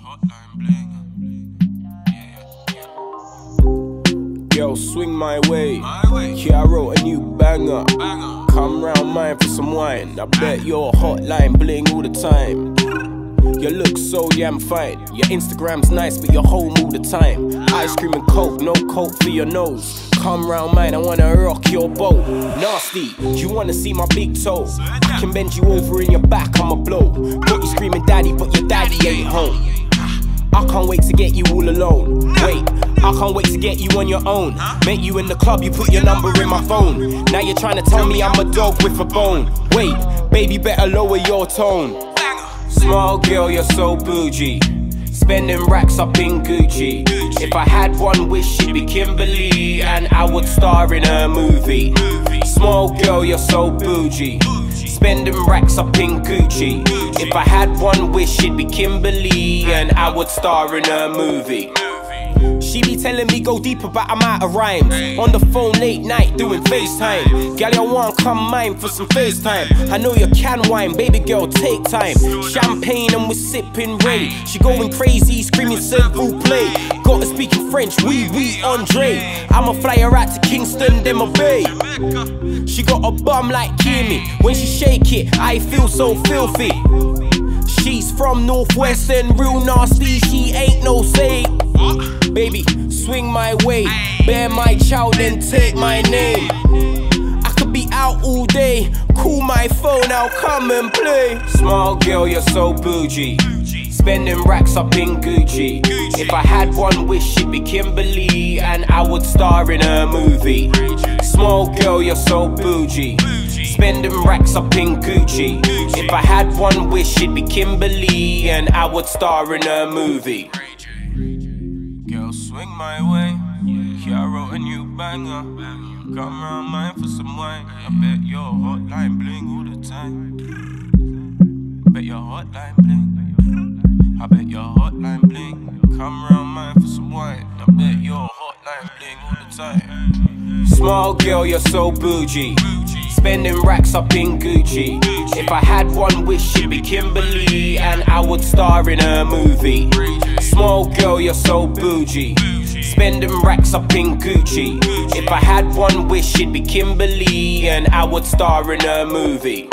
hotline bling. Yo, swing my way. Yeah, I wrote a new banger. Come round mine for some wine. I bet your hotline bling all the time. You look so damn fine. Your Instagram's nice, but you're home all the time. Ice cream and coke, no coke for your nose. Come round mine, I wanna rock your boat. Nasty, do you wanna see my big toe? I can bend you over in your back, I'ma blow. Got you screaming daddy, but your daddy ain't home. I can't wait to get you all alone. Wait, I can't wait to get you on your own. Met you in the club, you put your number in my phone. Now you're trying to tell me I'm a dog with a bone. Wait, baby, better lower your tone. Small girl, you're so bougie. Spending racks up in Gucci. If I had one wish, she'd be Kimberly, and I would star in her movie. Small girl, you're so bougie. Spending racks up in Gucci. If I had one wish, she'd be Kimberly, and I would star in her movie. She be telling me go deeper, but I'm out of rhymes. On the phone late night doing FaceTime. Gal, you want come mine for some FaceTime. I know you can wine, baby girl, take time. Champagne and we're sipping Ray. She going crazy, screaming s'il vous plaît. Got her speaking French, oui, Andre. I'ma fly her out to Kingston, then my bay. She got a bum like Kimmy. When she shake it, I feel so filthy. She's from Northwest and real nasty, she ain't no saint. Baby, swing my way, bear my child and take my name. I could be out all day, call my phone, I'll come and play. Small girl, you're so bougie. Spending racks up in Gucci. If I had one wish, she'd be Kimberly, and I would star in her movie. Small girl, you're so bougie. Spending racks up in Gucci. If I had one wish, she'd be Kimberly, and I would star in her movie. Girl, swing my way. Yeah, I wrote a new banger. Come round mine for some wine. I bet your hotline bling all the time. I bet your hotline bling. I bet your hotline bling. Come round mine for some wine. I bet your hotline bling all the time. Small girl, you're so bougie. Spending racks up in Gucci. If I had one wish, she'd be Kimberly, and I would star in her movie. Small girl, you're so bougie. Spending racks up in Gucci. If I had one wish, she'd be Kimberly, and I would star in her movie.